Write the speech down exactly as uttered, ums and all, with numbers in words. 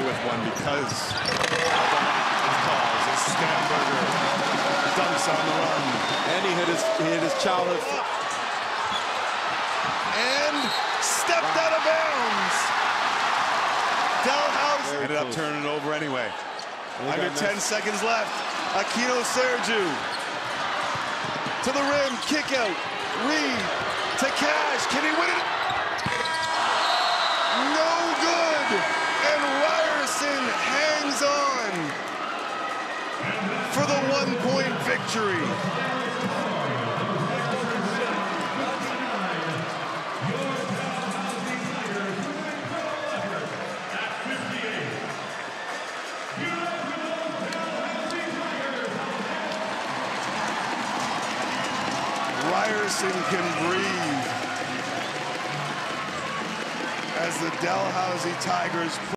with one because of the calls. As Stamberger dunks on the run. And he hit his, he hit his childhood. And stepped wow. out of bounds. Dalhousie ended up turning it over anyway. Under ten seconds left. Aquino Sergiu to the rim, kick out. Reed to Cash. Can he win it? No good. And Ryerson hangs on for the one-point victory. Ryerson can breathe as the Dalhousie Tigers